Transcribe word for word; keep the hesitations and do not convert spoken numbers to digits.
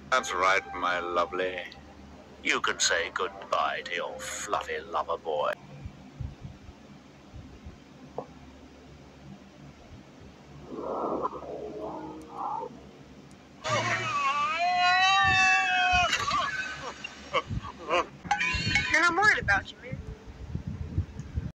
That's right, my lovely. You can say goodbye to your fluffy lover boy.